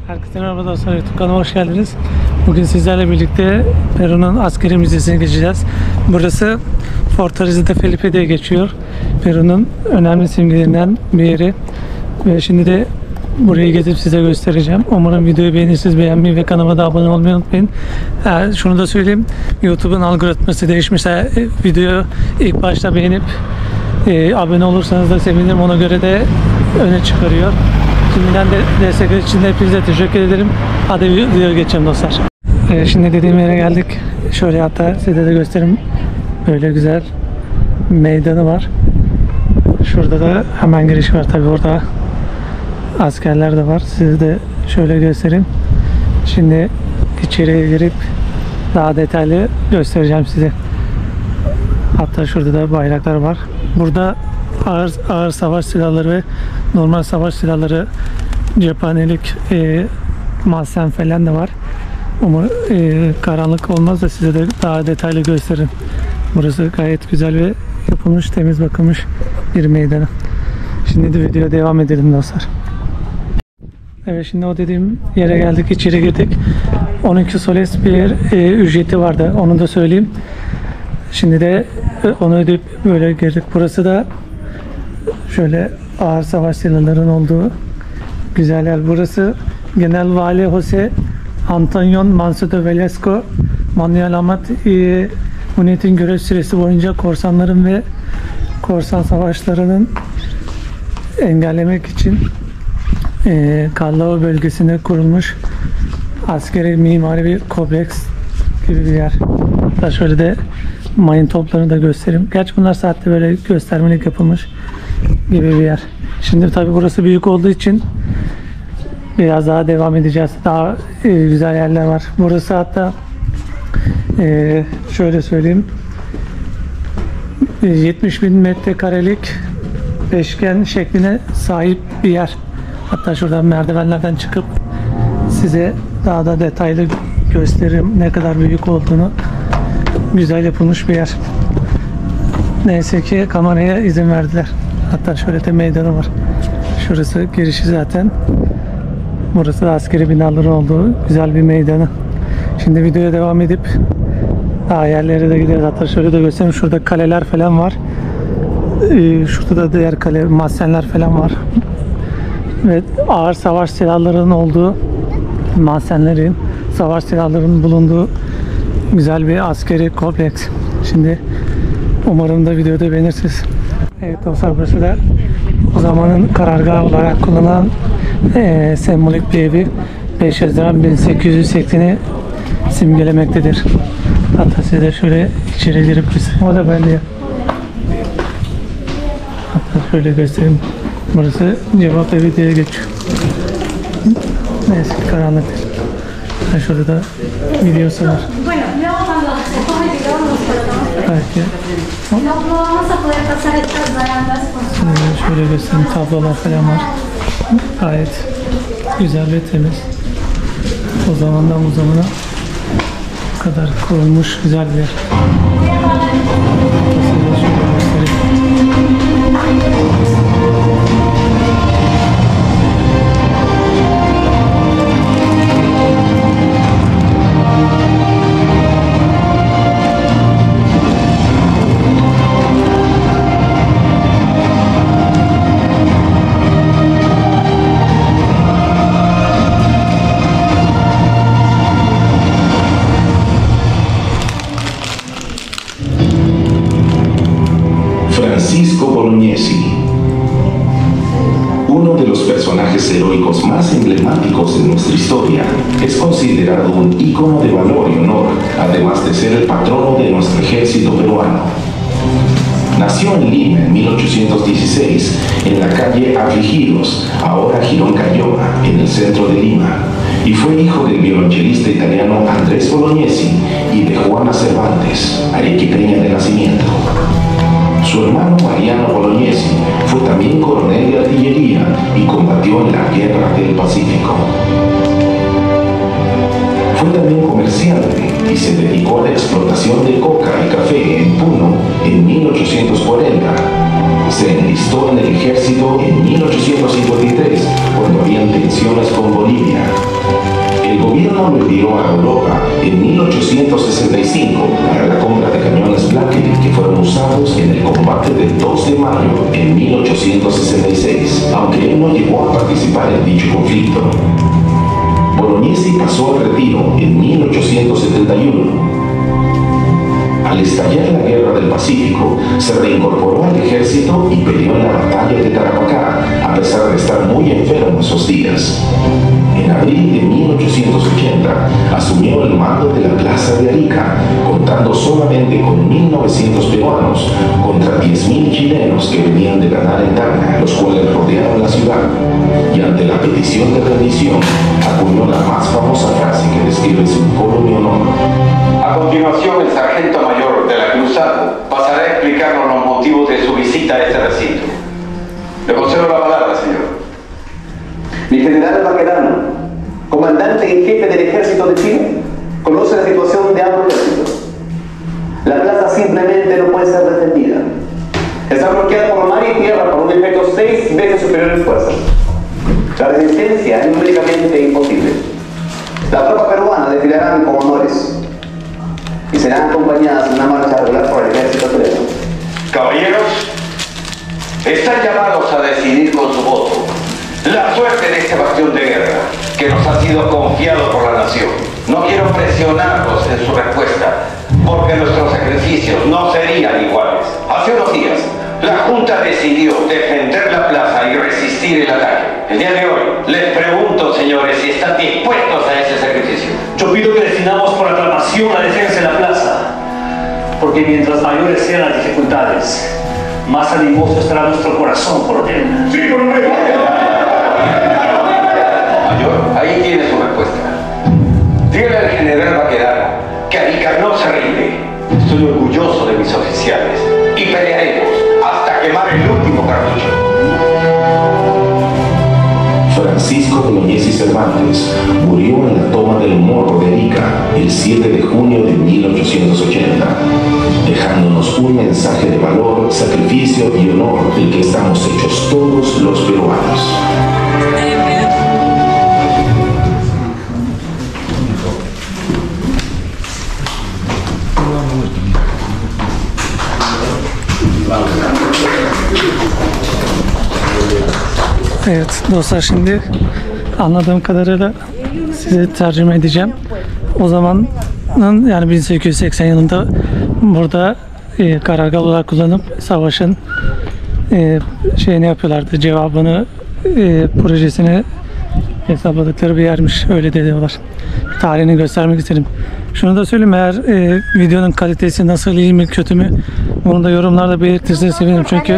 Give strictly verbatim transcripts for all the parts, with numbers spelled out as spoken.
Herkese merhaba dostlar, YouTube kanalıma hoş geldiniz. Bugün sizlerle birlikte Peru'nun askeri müzesine geçeceğiz. Burası Fortaleza de Felipe diye geçiyor. Peru'nun önemli simgelerinden bir yeri. Ve şimdi de burayı gezip size göstereceğim. Umarım videoyu beğenirsiniz, beğenmeyi ve kanalıma da abone olmayı unutmayın. Ha, şunu da söyleyeyim, YouTube'un algoritması değişmiş. Ha, videoyu ilk başta beğenip e, abone olursanız da sevinirim. Ona göre de öne çıkarıyor. Şimdiden de destek için de hepinize teşekkür ederim. Hadi videoya geçelim dostlar. Ee, şimdi dediğim yere geldik. Şöyle hatta size de göstereyim. Böyle güzel meydanı var. Şurada da hemen giriş var. Tabi orada askerler de var. Size de şöyle göstereyim. Şimdi içeriye girip daha detaylı göstereceğim size. Hatta şurada da bayraklar var. Burada ağır, ağır savaş silahları ve normal savaş silahları, cephanelik, e, mahzen falan da var. Umarım e, karanlık olmaz da size de daha detaylı gösteririm. Burası gayet güzel ve yapılmış, temiz, bakılmış bir meydanı. Şimdi de videoya devam edelim dostlar. Evet, şimdi o dediğim yere geldik, içeri girdik. on iki soles bir e, ücreti vardı, onu da söyleyeyim. Şimdi de onu ödeyip böyle girdik. Burası da şöyle ağır savaş silahlarının olduğu güzel yer. Burası Genel Vali Jose Antonio Mansueto Velasco Manuel Amat e, Unit'in görev süresi boyunca korsanların ve korsan savaşlarının engellemek için e, Callao bölgesinde kurulmuş askeri mimari bir kompleks gibi bir yer. Hatta şöyle de mayın toplarını da göstereyim. Gerçi bunlar saatte böyle göstermelik yapılmış gibi bir yer. Şimdi tabi burası büyük olduğu için biraz daha devam edeceğiz. Daha e, güzel yerler var. Burası hatta e, şöyle söyleyeyim, yetmiş bin metrekarelik beşgen şekline sahip bir yer. Hatta şuradan merdivenlerden çıkıp size daha da detaylı gösteririm ne kadar büyük olduğunu. Güzel yapılmış bir yer. Neyse ki kameraya izin verdiler. Hatta şöyle de meydanı var. Şurası girişi zaten. Burası da askeri binaların olduğu güzel bir meydanı. Şimdi videoya devam edip daha yerlere de gideriz. Hatta şöyle de göstereyim. Şurada kaleler falan var. Ee, şurada da diğer kale, mahzenler falan var. Ve ağır savaş silahlarının olduğu, mahzenlerin, savaş silahlarının bulunduğu güzel bir askeri kompleks. Şimdi umarım da videoda beğenirsiniz. Evet dostlar, burası da o zamanın karargahı olarak kullanılan e, sembolik bir evi. beş Haziran bin sekiz yüz sekseni simgelemektedir. Hatta size de şöyle içeri girip o da belli. Hatta şöyle göstereyim. Burası cevap evi diye geçiyor. Neyse karanlık. Şurada da videosu var. Belki. Şöyle göstereyim, tablolar falan var. Gayet güzel ve temiz. O zamandan bu zamana bu kadar kurulmuş güzel bir yer. Francisco Bolognesi, uno de los personajes heroicos más emblemáticos de nuestra historia, es considerado un ícono de valor y honor, además de ser el patrono de nuestro ejército peruano. Nació en Lima en mil ochocientos dieciséis, en la calle Afligidos, ahora Girón Cayona, en el centro de Lima, y fue hijo del violonchelista italiano Andrés Bolognesi y de Juana Cervantes, arequipeña de nacimiento. Su hermano Mariano Bolognesi fue también coronel de artillería y combatió en la Guerra del Pacífico. Fue también comerciante y se dedicó a la explotación de coca y café en Puno en mil ochocientos cuarenta. Se enlistó en el ejército en mil ochocientos cincuenta y tres cuando habían tensiones con Bolivia. Perón lo envió a Europa en mil ochocientos sesenta y cinco para la compra de cañones Blackley que fueron usados en el combate del dos de mayo en mil ochocientos sesenta y seis, aunque él no llegó a participar en dicho conflicto. Bolognesi pasó al retiro en mil ochocientos setenta y uno. Al estallar la Guerra del Pacífico, se reincorporó al ejército y peleó en la batalla de Tarapacá, a pesar de estar muy enfermo esos días. En abril de mil ochocientos ochenta, asumió el mando de la Plaza de Arica, contando solamente con mil novecientos peruanos contra diez mil chilenos que venían de ganar en Tacna, los cuales rodearon la ciudad. Y ante la petición de rendición, acuñó la más famosa frase que describe su foro de honor. A continuación, el sargento mayor de la Cruzada pasará a explicarnos los motivos de su visita a este recinto. Le concedo la palabra, señor. Mi general Baquedano, comandante en jefe del Ejército de Chile, conoce la situación de ambos ejércitos. La plaza simplemente no puede ser defendida. Está bloqueada por mar y tierra por un efecto seis veces superior en fuerza. La resistencia es numéricamente imposible. Las tropas peruanas desfilarán con honores y serán acompañadas en una marcha regular por el ejército chileno. Caballeros, están llamados a decidir con su voto la suerte de este bastión de guerra que nos ha sido confiado por la nación. No quiero presionarlos en su respuesta, porque nuestros sacrificios no serían iguales. Hace unos días, la Junta decidió defender la plaza y resistir el ataque. El día de hoy, les pregunto, señores, si están dispuestos a ese sacrificio. Yo pido que definamos por aclamación la defensa de la plaza, porque mientras mayores sean las dificultades, más animoso estará nuestro corazón por él. ¡Sí, coronel! Mayor, ahí tiene su respuesta. Dígale al general Baquedano que Arica no se rinde. Estoy orgulloso de mis oficiales y pelearemos hasta quemar el último cartucho. Francisco Bolognesi Cervantes murió en la toma del Morro de Arica el siete de junio de mil ochocientos ochenta, dejándonos un mensaje de valor, sacrificio y honor del que estamos hechos todos los peruanos. Evet dostlar, şimdi anladığım kadarıyla size tercüme edeceğim. O zamanın, yani bin sekiz yüz seksen yılında burada e, karargah olarak kullanıp savaşın e, şeyini yapıyorlardı, cevabını e, projesini hesapladıkları bir yermiş, öyle de diyorlar. Tarihini göstermek istedim. Şunu da söyleyeyim, eğer e, videonun kalitesi nasıl, iyi mi kötü mü, bunu da yorumlarda belirtirseniz sevinirim, çünkü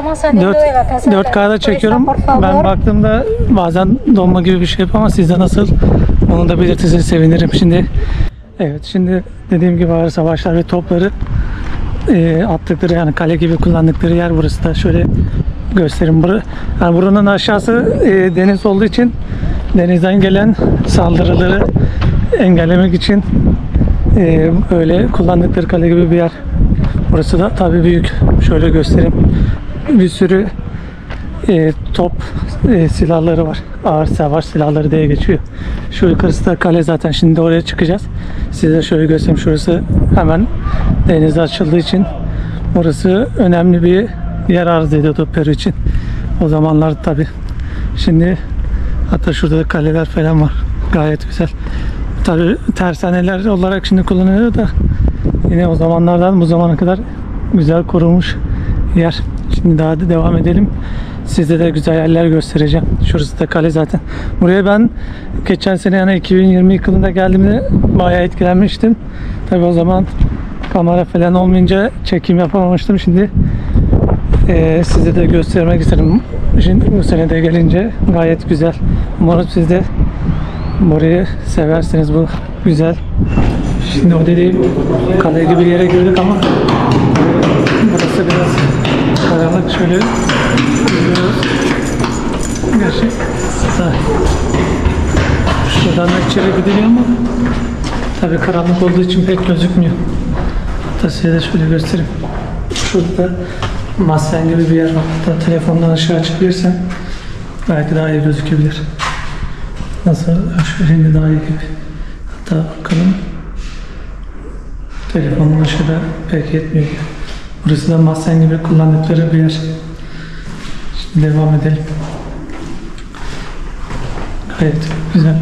dört K'da çekiyorum. Ben baktığımda bazen donma gibi bir şey yapıyor ama sizde nasıl, onu da belirtirseniz sevinirim. Şimdi evet, şimdi dediğim gibi ağır savaşlar ve topları e, attıkları, yani kale gibi kullandıkları yer burası da. Şöyle göstereyim. Bur yani buranın aşağısı e, deniz olduğu için denizden gelen saldırıları engellemek için e, öyle kullandıkları kale gibi bir yer. Burası da tabii büyük. Şöyle göstereyim. Bir sürü e, top e, silahları var. Ağır savaş silahları diye geçiyor. Şu yukarısı da kale zaten. Şimdi oraya çıkacağız. Size şöyle göstereyim. Şurası hemen denize açıldığı için burası önemli bir yer arz ediyordu Peru için. O zamanlar tabii. Şimdi hatta şurada da kaleler falan var. Gayet güzel. Tabii tersaneler olarak şimdi kullanılıyor da yine o zamanlardan bu zamana kadar güzel korunmuş yer. Şimdi daha da devam edelim. Size de güzel yerler göstereceğim. Şurası da kale zaten. Buraya ben geçen sene, yani iki bin yirmi yılında geldiğimde bayağı etkilenmiştim. Tabii o zaman kamera falan olmayınca çekim yapamamıştım. Şimdi e, size de göstermek istedim. Şimdi bu sene de gelince gayet güzel. Umarım siz de burayı seversiniz. Bu güzel. Şimdi o dediğim kale gibi bir yere girdik ama burası biraz karanlık. Şöyle görüyoruz. Gerçi şuradan da içeri gidiliyor ama tabii karanlık olduğu için pek gözükmüyor. Hatta size de şöyle göstereyim. Şurada mahzen gibi bir yer var. Hatta telefondan aşağı çıkabilirsen belki daha iyi gözükebilir. Nasıl? Şöyle daha iyi gibi. Hatta bakalım. Telefonun ışığı da pek yetmiyor. Burası da mahzen gibi kullandıkları bir yer. Şimdi devam edelim. Gayet güzel.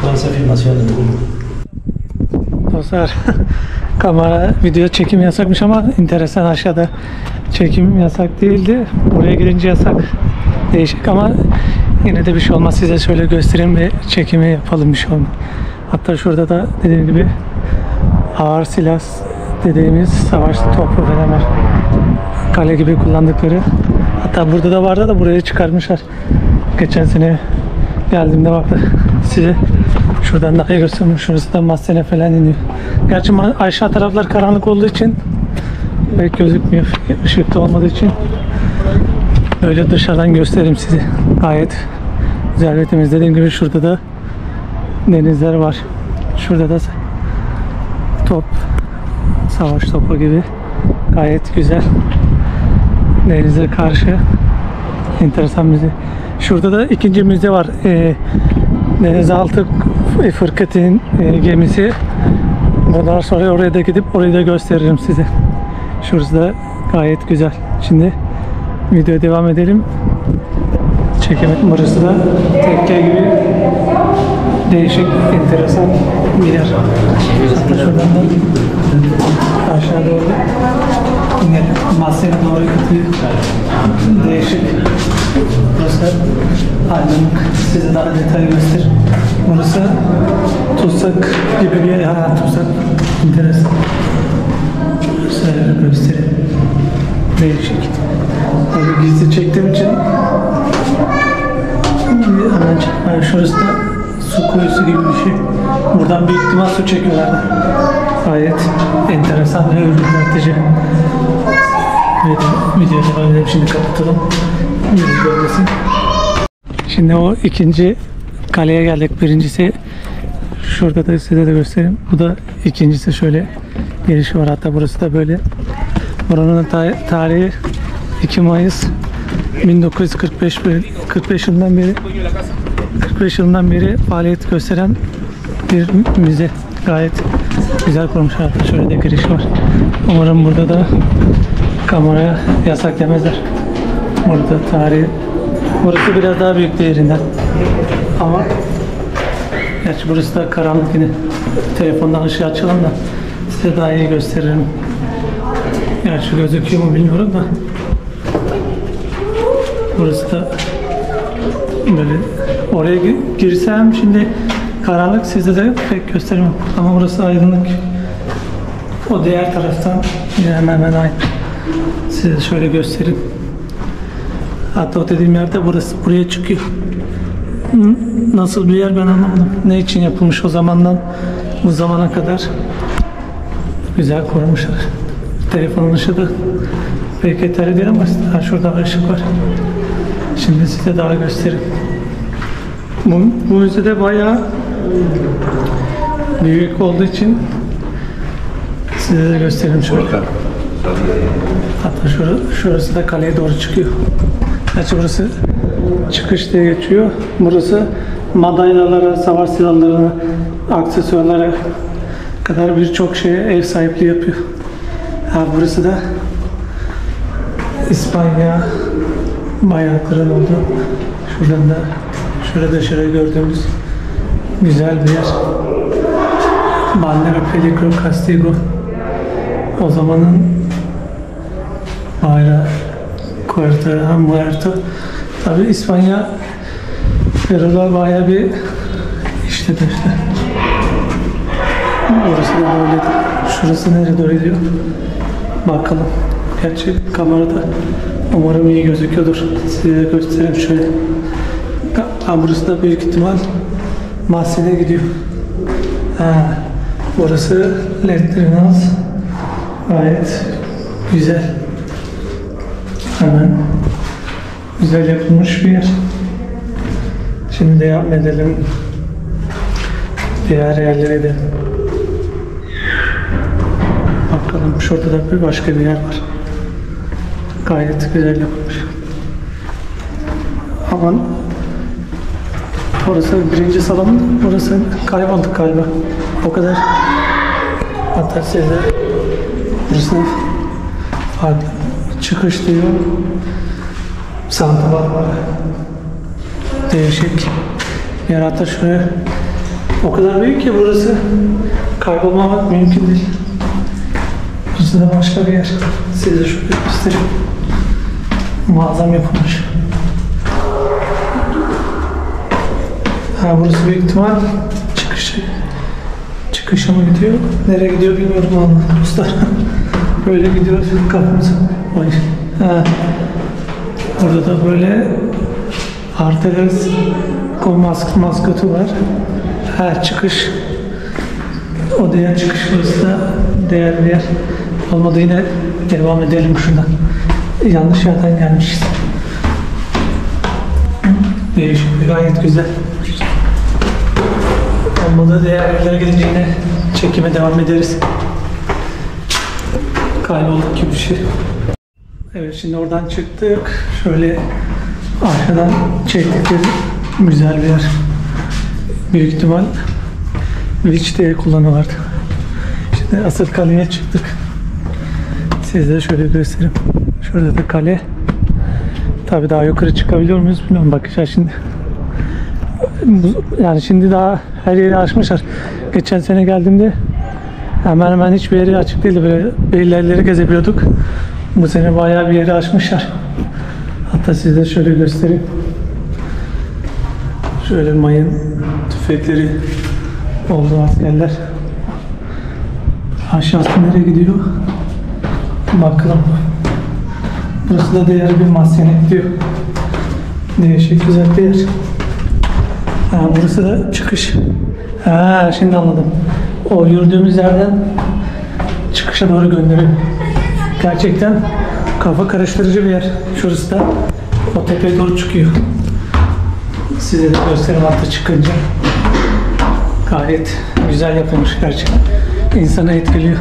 Dostlar, kamera video çekim yasakmış ama enteresan, aşağıda çekim yasak değildi. Buraya girince yasak. Değişik ama yine de bir şey olmaz. Size şöyle göstereyim ve çekimi yapalım, bir şey olmaz. Hatta şurada da dediğim gibi ağır silah dediğimiz savaş topu falan var. Kale gibi kullandıkları. Hatta burada da vardı da buraya çıkarmışlar. Geçen sene geldiğimde baktı. Size şuradan daha iyi göstereyim. Şurası da Massene falan iniyor. Gerçi aşağı taraflar karanlık olduğu için pek gözükmüyor. Işıkta olmadığı için böyle dışarıdan göstereyim size. Gayet güzel ve temiz. Dediğim gibi şurada da denizler var. Şurada da top, savaş topu gibi. Gayet güzel. Denize karşı enteresan müze. Şurada da ikinci müze var. Ee, denizaltı fırkateyn e, gemisi. Ondan sonra oraya da gidip orayı da gösteririm size. Şurası da gayet güzel. Şimdi videoya devam edelim. Çekemedim. Burası da tekke gibi değişik, enteresan bir yer. Hatta şuradan da aşağı doğru yine Massene doğru gidiyor. Değişik. Burası aydınlık. Size daha detaylı göster. Burası tutsak gibi bir yer. Ha, tutsak. Enteresan. Şöyle göstereyim. Değişik. Tabii gizli çektiğim için hemen çıkmıyor. Şurası da su kuyusu gibi bir şey. Buradan büyük ihtimal su çekiyorlar. Gayet enteresan ve ürpertici. Evet, videoya devam edelim. Şimdi kapatalım. Yüz görmesin. Şimdi o ikinci kaleye geldik. Birincisi şurada da size de göstereyim. Bu da ikincisi, şöyle girişi var. Hatta burası da böyle. Buranın tarihi iki Mayıs bin dokuz yüz kırk beş, kırk beş yılından beri kırk beş yılından beri faaliyet gösteren bir müze. Gayet güzel kurmuşlar. Hatta şöyle de giriş var. Umarım burada da kameraya yasak demezler. Burada tarihi. Burası biraz daha büyük değerinden. Ama gerçi burası da karanlık yine. Telefondan ışığı açalım da size daha iyi gösteririm. Gerçi gözüküyor mu bilmiyorum da. Burası da böyle, oraya girsem şimdi karanlık, size de pek gösteremem. Ama burası aydınlık. O diğer taraftan yine hemen hemen aynı. Size şöyle göstereyim. Hatta o dediğim yerde burası, buraya çıkıyor. Nasıl bir yer ben anlamadım. Ne için yapılmış o zamandan bu zamana kadar. Güzel korumuşlar. Telefonun ışığı da pek yeterli değil ama ha, şurada ışık var. Şimdi size daha göstereyim. Bu, bu müzede bayağı büyük olduğu için size de göstereyim şöyle. Hatta şurası, şurası da kaleye doğru çıkıyor. Gerçi burası çıkış diye geçiyor. Burası madalyalara, savaş silahlarına, aksesuarlara kadar birçok şeye ev sahipliği yapıyor. Ha, burası da İspanya bayrakların olduğu. Şuradan da şurada şöyle gördüğümüz güzel bir yer. Bandera Peligro Castigo. O zamanın bayrağı. Cuarta Muerto. Tabi İspanya Peru'da bayağı bir işte işte. Burası da böyle. Şurası nereye doğru gidiyor? Bakalım. Gerçi kamerada umarım iyi gözüküyordur. Size göstereyim şöyle. Ha, burası da büyük ihtimal Massene gidiyor. Ha, burası Letrinaz. Gayet güzel. Hemen güzel yapılmış bir yer. Şimdi devam edelim. Diğer yerlere de. Bakalım, şurada da bir başka bir yer var. Gayet güzel yapılmış. Aman Orası birinci salon, burası kaybolduk galiba. O kadar. Hatta size burası farklı. Çıkış diyor. Santralar var. Değişik. Yer hatta şuraya. O kadar büyük ki burası. Kaybolmamak mümkün değil. Burası da başka bir yer. Size şöyle göstereyim. Muazzam yapılmış. Ha, burası büyük ihtimal çıkışı. Çıkışa mı gidiyor? Nereye gidiyor bilmiyorum ama dostlar. Böyle gidiyor kapımız. Ha. Burada da böyle Arteles mask maskotu var. Her çıkış o diğer çıkış burası da değerli bir yer. Olmadı yine devam edelim şuradan. Yanlış yerden gelmişiz. Değişik, gayet güzel. Olmadı diğer yerlere gidince yine çekime devam ederiz. Kaybolduk gibi bir şey. Evet, şimdi oradan çıktık. Şöyle arkadan çektikleri güzel bir yer. Büyük ihtimal Beach diye kullanıyorlardı. Şimdi asıl kaleye çıktık. Size şöyle göstereyim. Şurada da kale. Tabii daha yukarı çıkabiliyor muyuz bilmiyorum. Bakacağız şimdi. Yani şimdi daha her yeri açmışlar. Geçen sene geldiğimde hemen hemen hiçbir yeri açık değildi. Böyle belli yerleri gezebiliyorduk. Bu sene bayağı bir yeri açmışlar. Hatta size şöyle göstereyim. Şöyle mayın tüfekleri oldu askerler. Aşağısı nereye gidiyor? Bakalım. Burası da diğer bir mahzene gidiyor. Değişik güzel bir yer. Ha, burası da çıkış. Ha, şimdi anladım. O yürüdüğümüz yerden çıkışa doğru gönderiyor. Gerçekten kafa karıştırıcı bir yer. Şurası da o tepeye doğru çıkıyor. Size de göstereyim hatta çıkınca. Gayet güzel yapılmış gerçekten. İnsanı etkiliyor.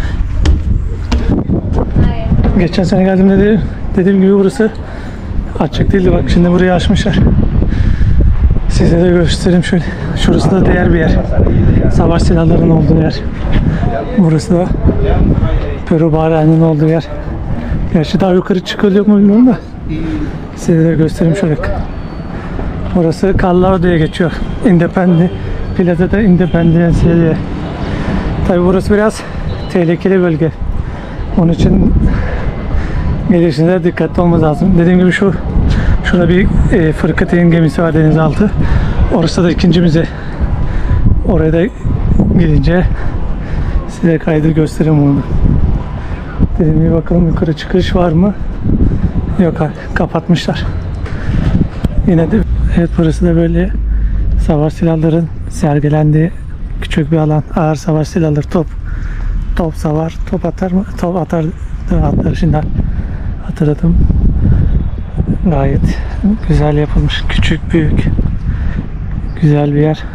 Geçen sene geldiğimde de dediğim gibi burası açık değildi. Bak şimdi burayı açmışlar. Size de göstereyim şöyle. Şurası da diğer bir yer. Savaş silahlarının olduğu yer. Burası da Peru bayrağının olduğu yer. Gerçi daha yukarı çıkılıyor mu bilmiyorum da. Size de göstereyim şöyle. Burası Callao diye geçiyor. Independence, Plaza da Independence diye. Tabi burası biraz tehlikeli bölge. Onun için gelişinde dikkatli olmamız lazım. Dediğim gibi şu şurada bir e, Fırkateyn gemisi var denizaltı. Orası da ikinci müze. Oraya da gidince size kaydı göstereyim onu. Dediğim gibi bakalım yukarı çıkış var mı? Yok, kapatmışlar. Yine de evet, burası da böyle savaş silahların sergilendiği küçük bir alan. Ağır savaş silahları, top top savar, top atar mı? Top atar, atar şimdi hatırladım. Gayet güzel yapılmış. Küçük, büyük. Güzel bir yer.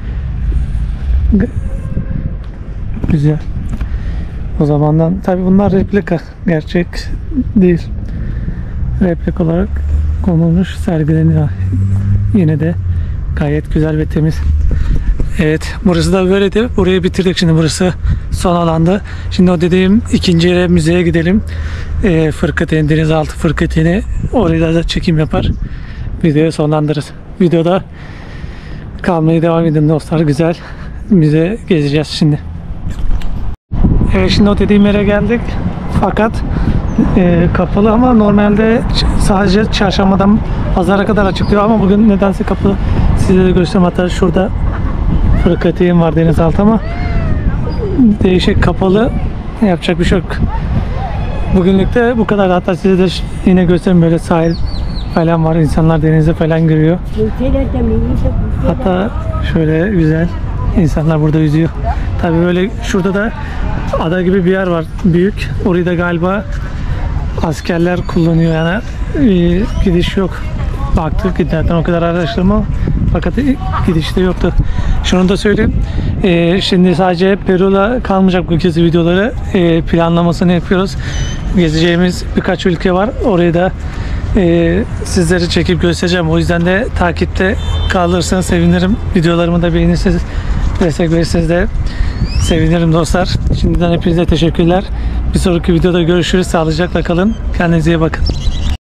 Güzel. O zamandan tabi bunlar replika, gerçek değil. Replik olarak konulmuş, sergileniyor. Yine de gayet güzel ve temiz. Evet, burası da böyleydi. Burayı bitirdik. Şimdi burası son alanda. Şimdi o dediğim ikinci yere, müzeye gidelim. E, Fırkateyn, denizaltı Fırkateyn'i, orada da çekim yapar. Videoyu sonlandırırız. Videoda kalmaya devam edin dostlar. Güzel müze gezeceğiz şimdi. Evet, şimdi o dediğim yere geldik. Fakat e, kapalı ama normalde sadece çarşambadan pazara kadar açık diyor ama bugün nedense kapalı. Size de göstereyim, hatta şurada Fırkateyn var denizaltı ama değişik kapalı. Yapacak bir şey yok. Bugünlük de bu kadar. Hatta size de yine göstereyim, böyle sahil falan var. İnsanlar denize falan giriyor. Hatta şöyle güzel insanlar burada yüzüyor. Tabii böyle şurada da ada gibi bir yer var. Büyük. Orayı da galiba askerler kullanıyor yani. E, gidiş yok. Baktık internetten, o kadar araştırma fakat gidişte yoktu. Şunu da söyleyeyim. E, şimdi sadece Peru'la kalmayacak bu gezi videoları. E, planlamasını yapıyoruz. Gezeceğimiz birkaç ülke var. Orayı da e, sizleri çekip göstereceğim. O yüzden de takipte kalırsanız sevinirim. Videolarımı da beğenirseniz, destek verirseniz de sevinirim dostlar. Şimdiden hepinize teşekkürler. Bir sonraki videoda görüşürüz. Sağlıcakla kalın. Kendinize iyi bakın.